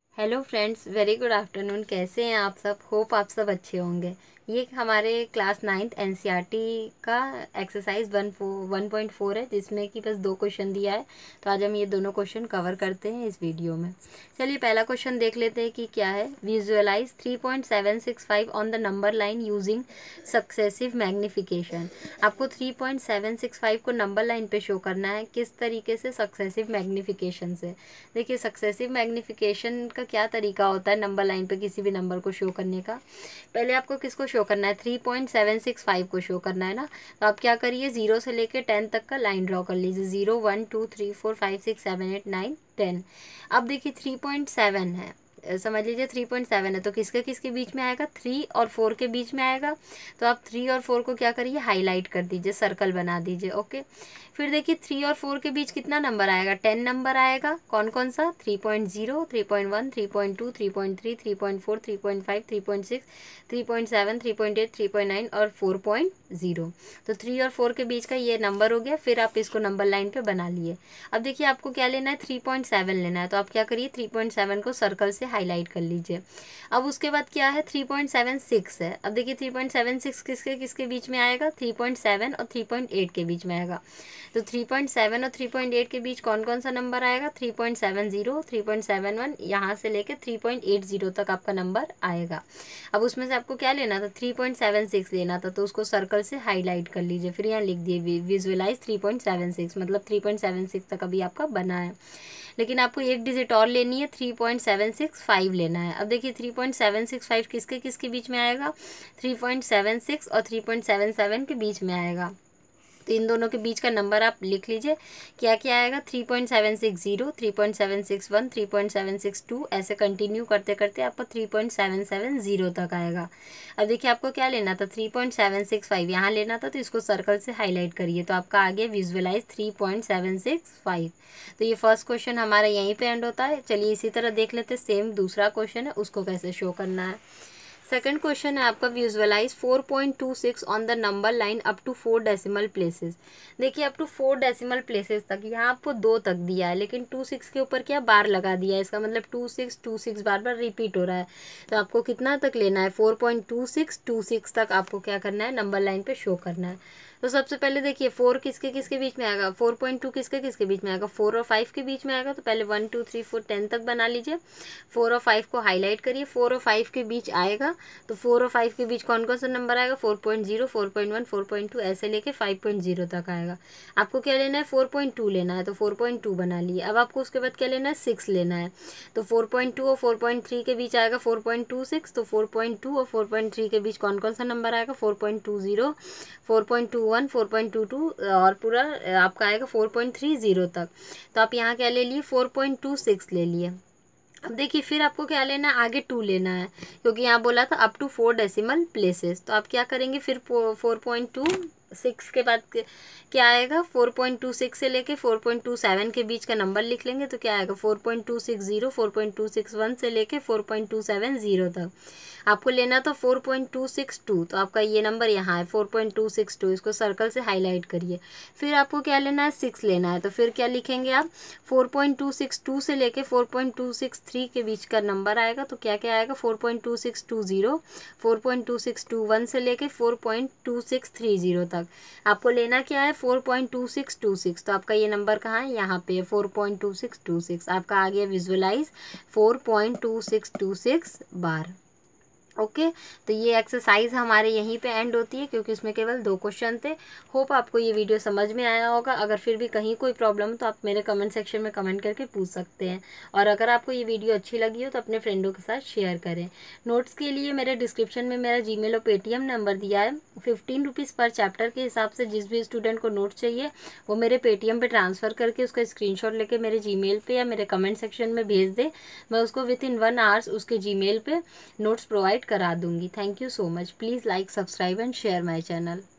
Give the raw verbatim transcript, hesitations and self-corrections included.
Hello friends, very good afternoon. कैसे हैं आप सब? होप आप सब अच्छे होंगे। ये हमारे क्लास नाइन्थ एनसीईआरटी का exercise one four one point four है, जिसमें कि बस दो क्वेश्चन दिया है। तो आज हम ये दोनों क्वेश्चन कवर करते हैं इस वीडियो में। चलिए पहला क्वेश्चन देख लेते हैं कि क्या है। Visualise three point seven six five on the number line using successive magnification. आपको three point seven six five को नंबर लाइन पे शो करना है। किस तरीके से? सक्सेसिव मैग्निफिकेशन से। देखिए, सक्सेसिव मैग्निफिकेशन का क्या तरीका होता है नंबर लाइन पे किसी भी नंबर को शो करने का। पहले आपको किसको शो करना है? Three point seven six five को शो करना है ना। तो आप क्या करिए, जीरो से लेके टेन तक का लाइन ड्रॉ कर लीजिए। Zero one two three four five six seven eight nine ten. अब देखिए थ्री पॉइंट सेवन है, समझ लीजिए थ्री पॉइंट सेवन है, तो किसके किसके बीच में आएगा? थ्री और फोर के बीच में आएगा। तो आप थ्री और फोर को क्या करिए, हाईलाइट कर दीजिए, सर्कल बना दीजिए। ओके, फिर देखिए थ्री और फोर के बीच कितना नंबर आएगा? टेन नंबर आएगा। कौन कौन सा? Three point zero, three point one, three point two, three point three, three point four, three point five, three point six, three point seven, three point eight, three point nine और four point zero. तो three और four के बीच का ये number हो गया। फिर आप इसको नंबर लाइन पे बना लिए। अब देखिए आपको क्या लेना है? थ्री पॉइंट सेवन लेना है। तो आप क्या करिए, थ्री पॉइंट सेवन को सर्कल से हाईलाइट कर लीजिए। अब उसके बाद क्या है? थ्री पॉइंट सेवन सिक्स है। अब देखिए थ्री पॉइंट सेवन सिक्स किसके किसके बीच में आएगा? थ्री पॉइंट सेवन और थ्री पॉइंट एट के बीच में आएगा। तो थ्री पॉइंट सेवन और थ्री पॉइंट एट के बीच कौन कौन सा नंबर आएगा? Three point seven zero, three point seven one, यहाँ से लेके थ्री पॉइंट एट जीरो तक आपका नंबर आएगा। अब उसमें से आपको क्या लेना था? थ्री पॉइंट सेवन सिक्स लेना था। तो उसको सर्कल से हाईलाइट कर लीजिए। फिर यहाँ लिख दिए visualise three point seven six, मतलब थ्री पॉइंट सेवन सिक्स तक अभी आपका बना है। लेकिन आपको एक डिजिट और लेनी है, three point seven six five लेना है। अब देखिए three point seven six five किसके किसके बीच में आएगा? थ्री पॉइंट सेवन सिक्स और थ्री पॉइंट सेवन सेवन के बीच में आएगा। तो इन दोनों के बीच का नंबर आप लिख लीजिए। क्या क्या आएगा? Three point seven six zero, three point seven six one, three point seven six two, ऐसे कंटिन्यू करते करते आपको three point seven seven zero तक आएगा। अब देखिए आपको क्या लेना था? Three point seven six five यहाँ लेना था। तो इसको सर्कल से हाईलाइट करिए। तो आपका आ गया visualise three point seven six five. तो ये फर्स्ट क्वेश्चन हमारा यहीं पे एंड होता है। चलिए इसी तरह देख लेते सेम दूसरा क्वेश्चन है, उसको कैसे शो करना है। सेकंड क्वेश्चन है आपका, visualise four point two six on the number line up to four decimal places. देखिए up to four decimal places तक, यहाँ आपको दो तक दिया है, लेकिन टू सिक्स के ऊपर क्या बार लगा दिया है। इसका मतलब टू सिक्स टू सिक्स बार बार रिपीट हो रहा है। तो आपको कितना तक लेना है? Four point two six two six तक आपको क्या करना है? नंबर लाइन पे शो करना है। तो सबसे पहले देखिए फोर किसके किसके बीच में आएगा? फोर पॉइंट टू किसके किसके बीच में आएगा? फोर और फाइव के बीच में आएगा। तो पहले one two three four ten तक बना लीजिए। फोर और फाइव को हाईलाइट करिए। फोर और फाइव के बीच आएगा। तो फोर और फाइव के बीच कौन कौन सा नंबर आएगा? Four point zero, four point one, four point two, ऐसे लेके फाइव पॉइंट जीरो तक आएगा। आपको क्या लेना है? फोर पॉइंट टू लेना है। तो फोर पॉइंट टू बना लिए। अब आपको उसके बाद क्या लेना है? सिक्स लेना है। तो फोर पॉइंट टू और फोर पॉइंट थ्री के बीच आएगा फोर पॉइंट टू सिक्स। तो फोर पॉइंट टू और फोर पॉइंट थ्री के बीच कौन कौन सा नंबर आएगा? Four point two zero, four point two one, four point two two और पूरा आपका आएगा फोर पॉइंट थ्री जीरो तक। तो आप यहाँ क्या ले लिए? फोर पॉइंट टू सिक्स ले लिए। अब देखिए फिर आपको क्या लेना है? आगे टू लेना है, क्योंकि यहाँ बोला था up to four decimal places. तो आप क्या करेंगे फिर? फोर पॉइंट टू सिक्स के बाद क्या आएगा? फोर पॉइंट टू सिक्स से लेके फोर पॉइंट टू सेवन के बीच का नंबर लिख लेंगे। तो क्या आएगा? Four point two six zero, four point two six one से लेके four point two seven zero तक। आपको लेना था four point two six two. तो आपका ये नंबर यहाँ है four point two six two. इसको सर्कल से हाईलाइट करिए। फिर आपको क्या लेना है? सिक्स लेना है। तो फिर क्या लिखेंगे आप? Four point two six two से लेके four point two six three के बीच का नंबर आएगा। तो क्या क्या आएगा? Four point two six two zero, four point two six two one से लेके four point two six three zero तक। आपको लेना क्या है? Four point two six two six. तो आपका ये नंबर कहाँ है? यहाँ पे four point two six two six. आपका आ गया visualise four point two six two six बार। ओके okay, तो ये एक्सरसाइज हमारे यहीं पे एंड होती है, क्योंकि इसमें केवल दो क्वेश्चन थे। होप आपको ये वीडियो समझ में आया होगा। अगर फिर भी कहीं कोई प्रॉब्लम तो आप मेरे कमेंट सेक्शन में कमेंट करके पूछ सकते हैं। और अगर आपको ये वीडियो अच्छी लगी हो तो अपने फ्रेंडों के साथ शेयर करें। नोट्स के लिए मेरे डिस्क्रिप्शन में मेरा जीमेल और पेटीएम नंबर दिया है। फिफ्टीन रुपीज़ पर चैप्टर के हिसाब से जिस भी स्टूडेंट को नोट्स चाहिए वो मेरे पेटीएम पर ट्रांसफ़र करके उसका स्क्रीनशॉट लेके मेरे जीमेल पे या मेरे कमेंट सेक्शन में भेज दे। मैं उसको विद इन वन आवर्स उसके जीमेल पे नोट्स प्रोवाइड करा दूंगी। Thank you so much. Please like, subscribe and share my channel.